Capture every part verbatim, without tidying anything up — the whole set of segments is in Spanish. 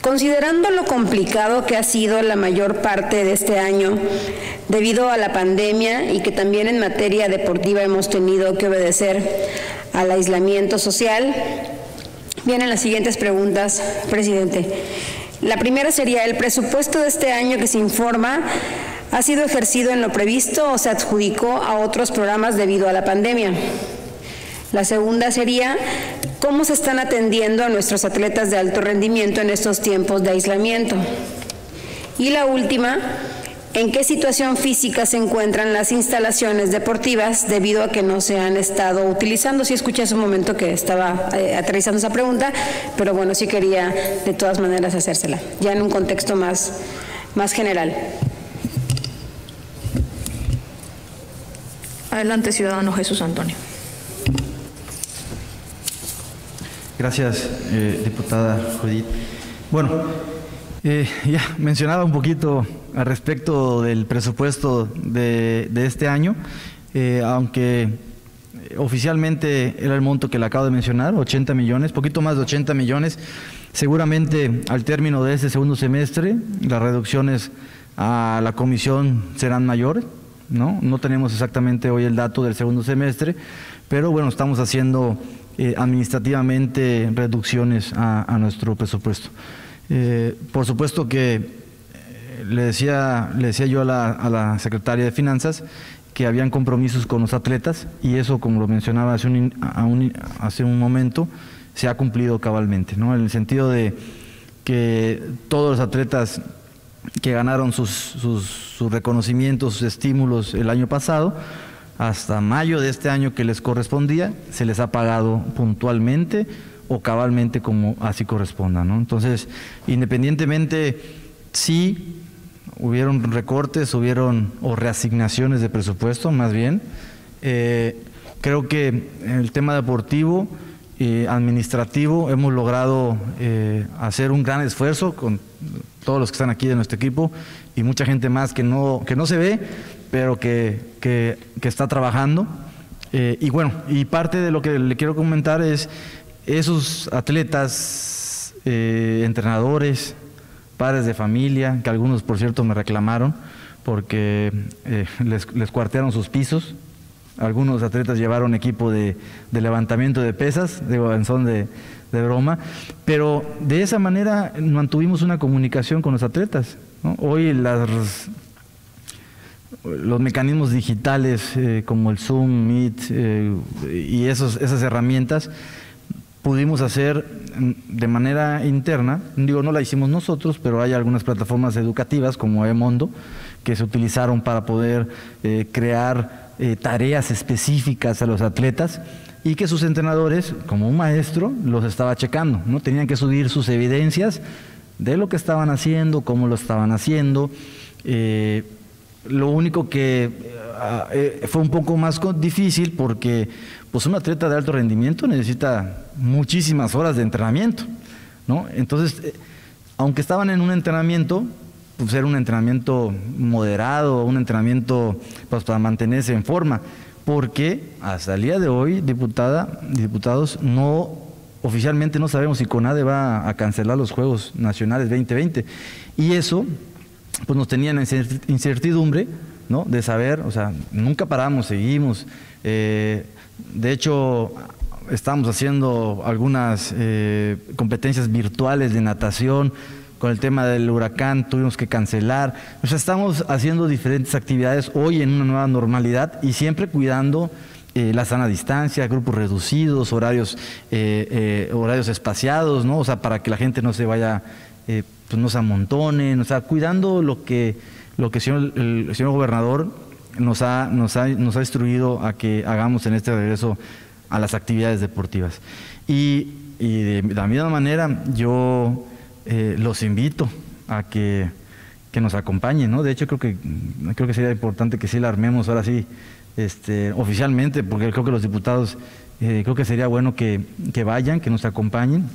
Considerando lo complicado que ha sido la mayor parte de este año debido a la pandemia y que también en materia deportiva hemos tenido que obedecer al aislamiento social, vienen las siguientes preguntas, presidente. La primera sería, ¿el presupuesto de este año que se informa ha sido ejercido en lo previsto o se adjudicó a otros programas debido a la pandemia? La segunda sería, ¿cómo se están atendiendo a nuestros atletas de alto rendimiento en estos tiempos de aislamiento? Y la última, ¿en qué situación física se encuentran las instalaciones deportivas debido a que no se han estado utilizando? Sí escuché hace un momento que estaba eh, aterrizando esa pregunta, pero bueno, sí quería de todas maneras hacérsela, ya en un contexto más, más general. Adelante, ciudadano Jesús Antonio. Gracias, eh, diputada Judith. Bueno, eh, ya mencionaba un poquito al respecto del presupuesto de, de este año, eh, aunque oficialmente era el monto que le acabo de mencionar, ochenta millones, poquito más de ochenta millones, seguramente al término de este segundo semestre las reducciones a la comisión serán mayores, ¿no? No tenemos exactamente hoy el dato del segundo semestre, pero bueno, estamos haciendo Eh, administrativamente reducciones a, a nuestro presupuesto. Eh, por supuesto que eh, le decía, le decía yo a la, a la secretaria de Finanzas que habían compromisos con los atletas y eso, como lo mencionaba hace un, a un, hace un momento, se ha cumplido cabalmente, ¿no? En el sentido de que todos los atletas que ganaron sus, sus, sus reconocimientos, sus estímulos el año pasado, hasta mayo de este año que les correspondía, se les ha pagado puntualmente o cabalmente como así corresponda, ¿no? Entonces, independientemente, sí hubieron recortes, hubieron o reasignaciones de presupuesto, más bien, eh, creo que en el tema deportivo y administrativo hemos logrado eh, hacer un gran esfuerzo con todos los que están aquí de nuestro equipo y mucha gente más que no, que no se ve, pero que, que, que está trabajando. Eh, y bueno, y parte de lo que le quiero comentar es esos atletas, eh, entrenadores, padres de familia, que algunos por cierto me reclamaron porque eh, les, les cuartearon sus pisos. Algunos atletas llevaron equipo de, de levantamiento de pesas, digo, en son de, de broma, pero de esa manera mantuvimos una comunicación con los atletas, ¿no? Hoy las, los mecanismos digitales eh, como el Zoom, Meet eh, y esos, esas herramientas pudimos hacer de manera interna, digo, no la hicimos nosotros, pero hay algunas plataformas educativas como eMondo que se utilizaron para poder eh, crear eh, tareas específicas a los atletas y que sus entrenadores, como un maestro, los estaba checando, ¿no? Tenían que subir sus evidencias de lo que estaban haciendo, cómo lo estaban haciendo. Eh, lo único que eh, fue un poco más difícil porque pues un atleta de alto rendimiento necesita muchísimas horas de entrenamiento, ¿no? Entonces, eh, aunque estaban en un entrenamiento, pues era un entrenamiento moderado, un entrenamiento pues, para mantenerse en forma, porque hasta el día de hoy, diputada, diputados, no oficialmente no sabemos si CONADE va a cancelar los Juegos Nacionales veinte veinte, y eso pues nos tenía en incertidumbre, ¿no? De saber, o sea, nunca paramos, seguimos, eh, de hecho estamos haciendo algunas eh, competencias virtuales de natación. Con el tema del huracán tuvimos que cancelar, o sea, estamos haciendo diferentes actividades hoy en una nueva normalidad y siempre cuidando eh, la sana distancia, grupos reducidos, horarios, eh, eh, horarios espaciados, ¿no? O sea, para que la gente no se vaya, eh, pues no se amontonen, o sea, cuidando lo que, lo que el señor, el señor gobernador nos ha, nos, ha, nos ha instruido a que hagamos en este regreso a las actividades deportivas. Y, y de la misma manera yo eh, los invito a que, que nos acompañen, ¿no? De hecho creo que, creo que sería importante que sí la armemos ahora sí este, oficialmente, porque creo que los diputados, eh, creo que sería bueno que, que vayan, que nos acompañen.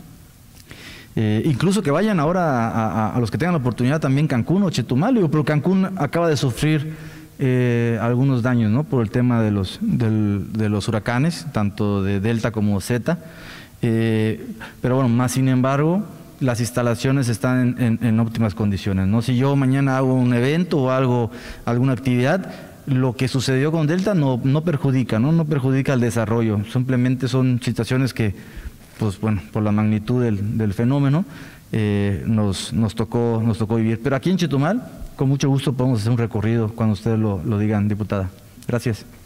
Eh, incluso que vayan ahora a, a, a los que tengan la oportunidad también Cancún o Chetumal, pero Cancún acaba de sufrir eh, algunos daños, ¿no? Por el tema de los, del, de los huracanes, tanto de Delta como Zeta, eh, pero bueno, más sin embargo, las instalaciones están en, en, en óptimas condiciones, ¿no? Si yo mañana hago un evento o algo, alguna actividad, lo que sucedió con Delta no, no perjudica, ¿no? No perjudica el desarrollo, simplemente son situaciones que, pues bueno, por la magnitud del, del fenómeno, eh, nos, nos, tocó, nos tocó vivir. Pero aquí en Chetumal, con mucho gusto podemos hacer un recorrido cuando ustedes lo, lo digan, diputada. Gracias.